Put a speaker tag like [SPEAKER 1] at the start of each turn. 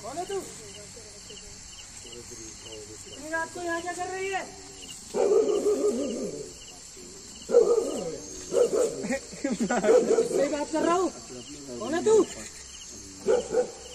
[SPEAKER 1] कौन है तू? इतनी रात को यहाँ क्या कर रही है? सही बात कर रहा हूँ। कौन है तू?